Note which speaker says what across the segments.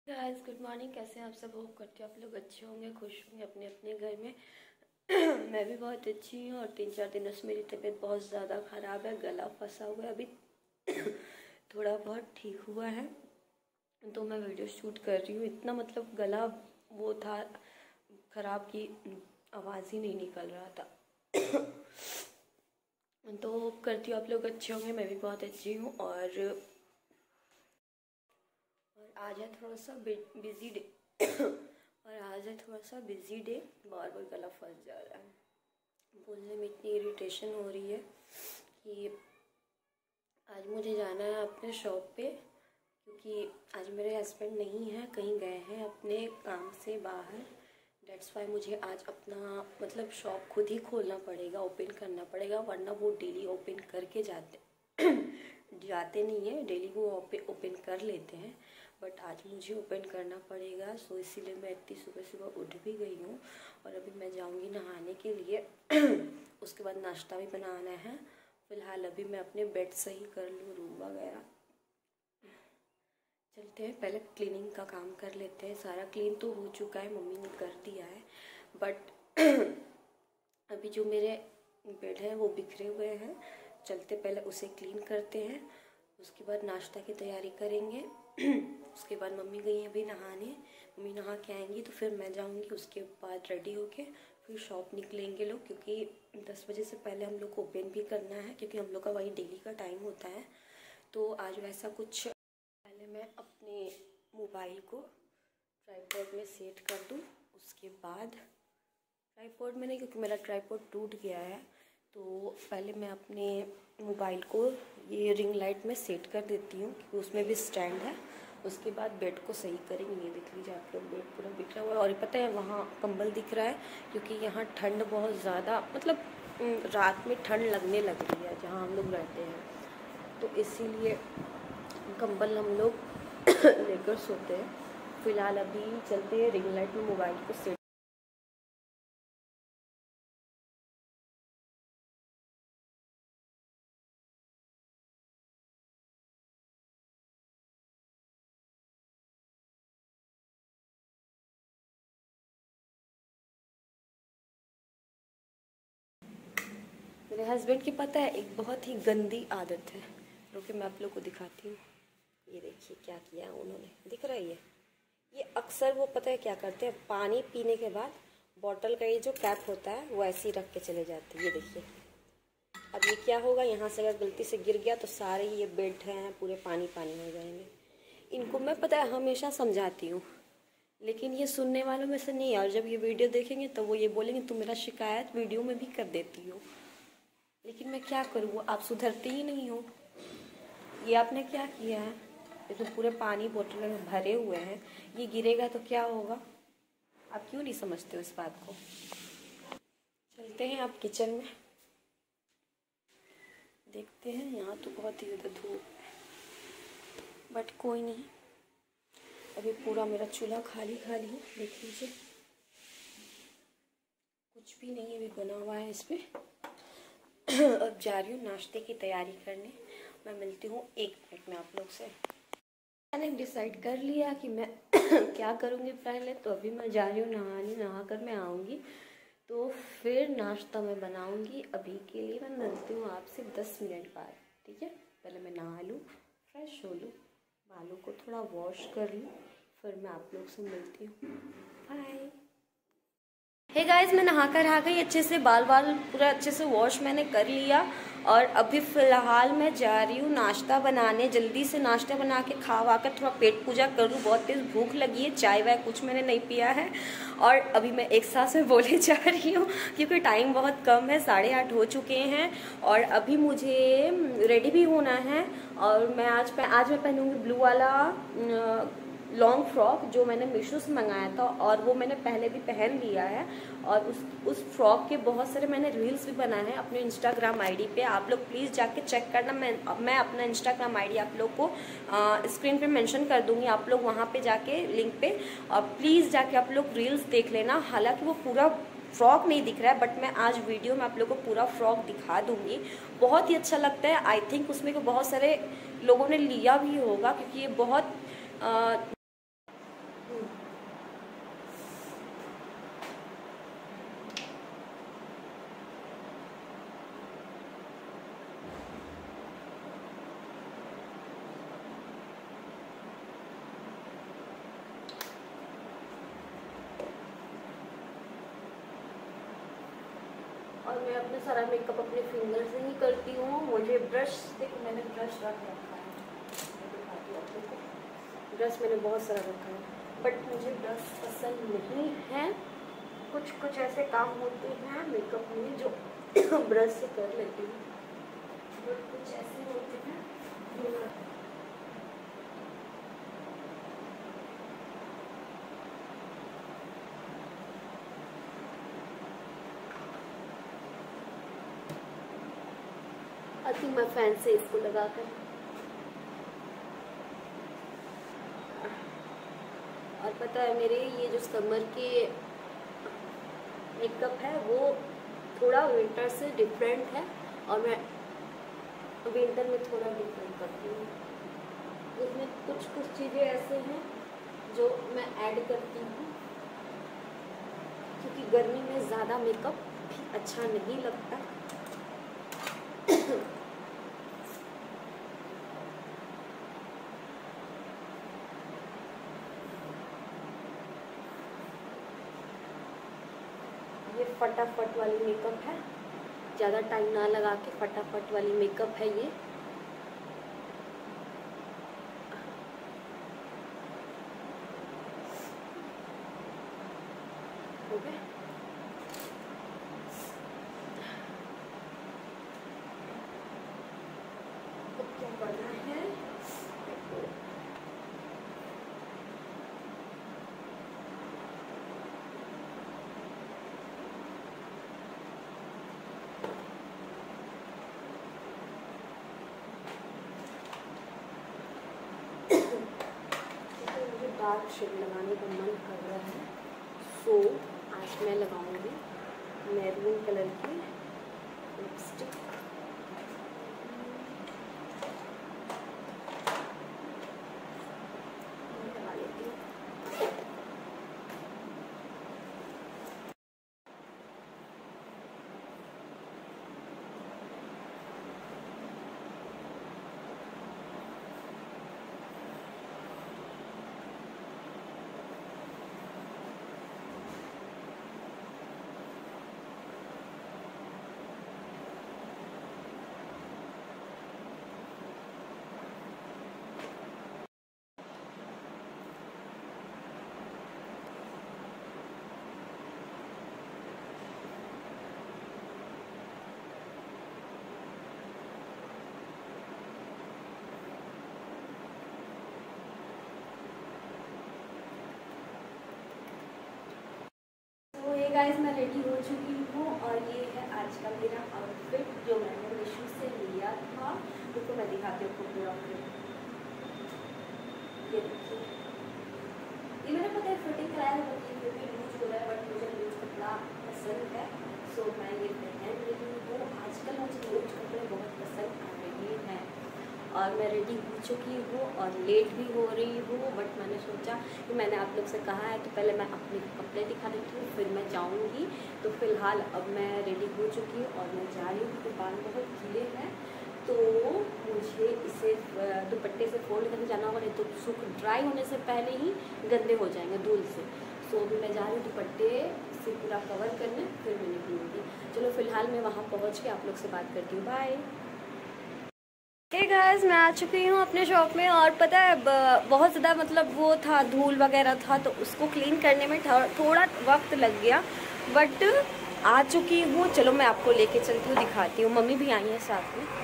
Speaker 1: Guys good morning. कैसे हैं आप सब? होप करते हो आप लोग अच्छे होंगे, खुश होंगे अपने अपने घर में। मैं भी बहुत अच्छी हूँ और 3-4 दिनों से मेरी तबीयत बहुत ज़्यादा ख़राब है, गला फंसा हुआ है। अभी थोड़ा बहुत ठीक हुआ है तो मैं वीडियो शूट कर रही हूँ। इतना मतलब गला वो था ख़राब की आवाज़ ही नहीं निकल रहा था। तो होप करती हूँ आप लोग अच्छे होंगे, मैं भी बहुत अच्छी हूँ। और आज है थोड़ा सा बिजी डे। और आज है थोड़ा सा बिजी डे, बार बार गला फंस जा रहा है। बोलने में इतनी इरिटेशन हो रही है कि आज मुझे जाना है अपने शॉप पे, क्योंकि आज मेरे हस्बैंड नहीं हैं, कहीं गए हैं अपने काम से बाहर। डेट्स वाई मुझे आज अपना मतलब शॉप खुद ही खोलना पड़ेगा, ओपन करना पड़ेगा, वरना वो डेली ओपन करके जाते नहीं है। डेली वो ओपन कर लेते हैं, बट आज मुझे ओपन करना पड़ेगा। सो इसीलिए मैं इतनी सुबह सुबह उठ भी गई हूँ और अभी मैं जाऊँगी नहाने के लिए। उसके बाद नाश्ता भी बनाना है। फ़िलहाल अभी मैं अपने बेड सही कर लूँ, रूम वगैरह। चलते हैं, पहले क्लीनिंग का काम कर लेते हैं। सारा क्लीन तो हो चुका है, मम्मी ने कर दिया है, बट अभी जो मेरे बेड है वो बिखरे हुए हैं। चलते पहले उसे क्लीन करते हैं, उसके बाद नाश्ता की तैयारी करेंगे। उसके बाद मम्मी गई अभी नहाने, मम्मी नहा के आएंगी तो फिर मैं जाऊंगी। उसके बाद रेडी होके फिर शॉप निकलेंगे लोग, क्योंकि 10 बजे से पहले हम लोग को ओपन भी करना है, क्योंकि हम लोग का वही डेली का टाइम होता है। तो आज वैसा कुछ पहले मैं अपने मोबाइल को ट्राइपॉड में सेट कर दूँ। उसके बाद ट्राइपॉड में नहीं, क्योंकि मेरा ट्राइपॉड टूट गया है, तो पहले मैं अपने मोबाइल को ये रिंग लाइट में सेट कर देती हूँ, क्योंकि उसमें भी स्टैंड है। उसके बाद बेड को सही करेंगे। ये देख लीजिए आप लोग, बेड पूरा बिखरा हुआ है। और पता है वहाँ कंबल दिख रहा है, क्योंकि यहाँ ठंड बहुत ज़्यादा मतलब रात में ठंड लगने लग रही है जहाँ हम लोग रहते हैं, तो इसीलिए कंबल हम लोग लेकर सोते हैं। फ़िलहाल अभी चलते हैं रिंग लाइट में मोबाइल को सेट। मेरे हस्बैंड की पता है एक बहुत ही गंदी आदत है, रुके मैं आप लोग को दिखाती हूँ। ये देखिए क्या किया उन्होंने, दिख रहा है ये अक्सर वो पता है क्या करते हैं, पानी पीने के बाद बॉटल का ये जो कैप होता है वो ऐसे ही रख के चले जाते हैं। ये देखिए अब ये क्या होगा, यहाँ से अगर गलती से गिर गया तो सारे ये बेड हैं पूरे पानी पानी हो जाएंगे। इनको मैं पता है हमेशा समझाती हूँ, लेकिन ये सुनने वालों में से नहीं। और जब ये वीडियो देखेंगे तो वो ये बोलेंगे तुम मेरा शिकायत वीडियो में भी कर देती हो। लेकिन मैं क्या करूँ, वो आप सुधरते ही नहीं हो। ये आपने क्या किया है, ये तो पूरे पानी बोतल में भरे हुए हैं, ये गिरेगा तो क्या होगा? आप क्यों नहीं समझते हो इस बात को? चलते हैं आप किचन में, देखते हैं। यहाँ तो बहुत ही ज़्यादा धूप, बट कोई नहीं, अभी पूरा मेरा चूल्हा खाली खाली है। देख लीजिए कुछ भी नहीं अभी बना हुआ है इस पर। अब जा रही हूँ नाश्ते की तैयारी करने। मैं मिलती हूँ 1 मिनट में आप लोग से। मैंने डिसाइड कर लिया कि मैं क्या करूँगी पहले, तो अभी मैं जा रही हूँ नहाने। नहा कर मैं आऊँगी तो फिर नाश्ता मैं बनाऊँगी। अभी के लिए मैं मिलती हूँ आपसे 10 मिनट बाद, ठीक है? पहले मैं नहा लूँ, फ्रेश हो लूँ, बालों को थोड़ा वॉश कर लूँ, फिर मैं आप लोग से मिलती हूँ। बाय। हे गाइस, मैं नहा कर आ गई अच्छे से, बाल पूरा अच्छे से वॉश मैंने कर लिया। और अभी फ़िलहाल मैं जा रही हूँ नाश्ता बनाने। जल्दी से नाश्ता बना के खा वा कर थोड़ा पेट पूजा कर लूँ, बहुत तेज़ भूख लगी है। चाय वाय कुछ मैंने नहीं पिया है। और अभी मैं एक साथ में बोले जा रही हूँ, क्योंकि टाइम बहुत कम है, 8:30 हो चुके हैं। और अभी मुझे रेडी भी होना है। और मैं आज मैं पहनूँगी ब्लू वाला लॉन्ग फ्रॉक जो मैंने मीशो से मंगाया था, और वो मैंने पहले भी पहन लिया है। और उस फ्रॉक के बहुत सारे मैंने रील्स भी बनाए हैं अपने इंस्टाग्राम आईडी पे। आप लोग प्लीज़ जाके चेक करना। मैं अपना इंस्टाग्राम आईडी आप लोग को स्क्रीन पे मेंशन कर दूंगी, आप लोग वहाँ पे जाके लिंक पे और प्लीज़ जाके आप लोग रील्स देख लेना। हालांकि वो पूरा फ्रॉक नहीं दिख रहा है, बट मैं आज वीडियो में आप लोग को पूरा फ्रॉक दिखा दूंगी। बहुत ही अच्छा लगता है। आई थिंक उसमें को बहुत सारे लोगों ने लिया भी होगा, क्योंकि ये बहुत और मैं अपने सारा मेकअप अपने फिंगर से ही करती हूँ। मुझे ब्रश, देखो मैंने ब्रश रख रखा है, मैं दिखाती हूँ आप लोगों को। ब्रश मैंने बहुत सारा रखा है, बट मुझे ब्रश पसंद नहीं है। कुछ कुछ ऐसे काम होते हैं मेकअप में जो ब्रश से कर लेती हूँ, बट कुछ ऐसे होते हैं जो आती मैं फैन से इसको लगा कर। और पता है मेरे ये जो समर के मेकअप है वो थोड़ा विंटर से डिफरेंट है, और मैं विंटर में थोड़ा डिफरेंट करती हूँ। उसमें कुछ कुछ चीज़ें ऐसे हैं जो मैं ऐड करती हूँ, क्योंकि गर्मी में ज़्यादा मेकअप भी अच्छा नहीं लगता। ये फटाफट वाली मेकअप है, ज़्यादा टाइम ना लगा के फटाफट वाली मेकअप है ये। हो गया। अब क्या करना है, मुझे डार्क शेड लगाने का मन कर रहा है, सो आज मैं लगाऊंगी मैरून कलर की लिपस्टिक। लगा लेती हूँ। गाइस मैं रेडी हो चुकी हूँ, और ये है आज का मेरा आउटफिट जो मैंने मीशो से लिया था। तो मैं दिखाती हूँ आपको पूरा आउटफिट। ये देखिए, ये मैंने पता है फिटिंग कराया है, बट ये फिर भी लूज हो रहा है, बट मुझे लूज कपड़ा पसंद है, सो मैं ये पहन रही हूँ। आजकल मुझे लूज कपड़े बहुत पसंद आ रहे हैं, और मैं रेडी हो चुकी हूँ और लेट भी हो रही हूँ, बट मैंने सोचा कि मैंने आप लोग से कहा है तो पहले मैं अपने कपड़े दिखा देती हूँ, फिर मैं जाऊँगी। तो फिलहाल अब मैं रेडी हो चुकी हूँ और मैं जा रही हूँ, क्योंकि बाल बहुत गीले हैं, तो मुझे इसे दुपट्टे से फोल्ड करके जाना होगा, नहीं तो सूख ड्राई होने से पहले ही गंदे हो जाएंगे धूल से। सो अभी मैं जा रही हूँ दुपट्टे से पूरा कवर करने, फिर मैं निकलूँगी। चलो फिलहाल मैं वहाँ पहुँच के आप लोग से बात करती हूँ, बाय। हे गाइस, मैं आ चुकी हूँ अपने शॉप में, और पता है बहुत ज़्यादा मतलब वो था, धूल वगैरह था, तो उसको क्लीन करने में थोड़ा वक्त लग गया, बट आ चुकी हूँ। चलो मैं आपको लेके चलती हूँ, दिखाती हूँ। मम्मी भी आई है साथ में।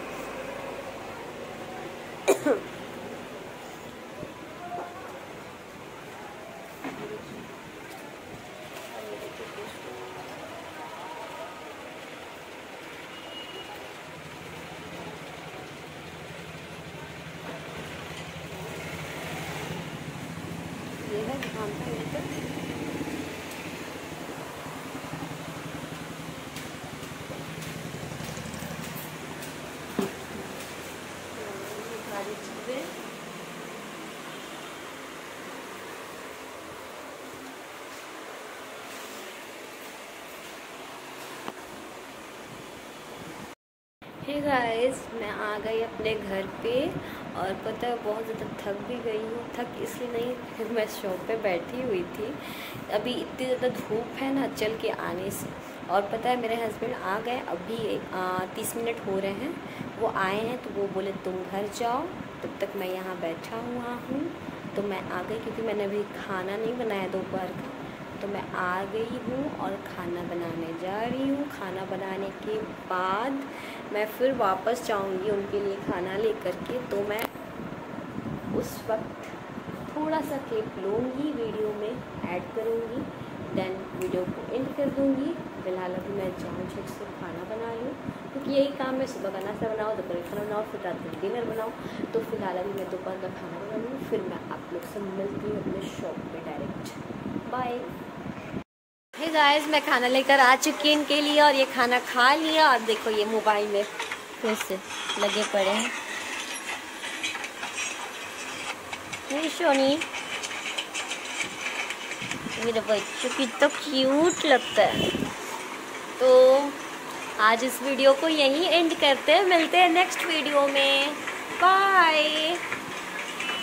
Speaker 1: ये है दुकान का एंटर। सारी चीज़ें हे गाइस, मैं आ गई अपने घर पे और पता है बहुत ज़्यादा थक भी गई हूँ। थक इसलिए नहीं, फिर मैं शॉप पे बैठी हुई थी। अभी इतनी ज़्यादा धूप है ना चल के आने से। और पता है मेरे हस्बैंड आ गए, अभी 30 मिनट हो रहे हैं वो आए हैं। तो वो बोले तुम घर जाओ, तब तक मैं यहाँ बैठा हुआ हूँ। तो मैं आ गई क्योंकि मैंने अभी खाना नहीं बनाया दोपहर का। तो मैं आ गई हूँ और खाना बनाने जा रही हूँ। खाना बनाने के बाद मैं फिर वापस जाऊँगी उनके लिए खाना लेकर के। तो मैं उस वक्त थोड़ा सा क्लिप लूँगी, वीडियो में ऐड करूँगी, देन वीडियो को एंड कर दूँगी। फिलहाल अभी मैं जाऊँ झट से खाना बना लूँ, क्योंकि यही काम है, सुबह का नाश्ता बनाओ, दोपहर का खाना बनाओ, फिर रात में डिनर बनाओ। तो फिलहाल अभी मैं दोपहर का खाना बना लूँ, फिर मैं आप लोग से मिलती हूँ अपने शॉप पे डायरेक्ट। बाय। हे गाइस, मैं खाना लेकर आ चुकी हूँ इनके लिए और ये खाना खा लिया। और देखो ये मोबाइल में फिर से लगे पड़े हैं। ये सोनी, मेरे बच्चों की तो क्यूट लगता है। तो आज इस वीडियो को यहीं एंड करते हैं, मिलते हैं नेक्स्ट वीडियो में। बाय।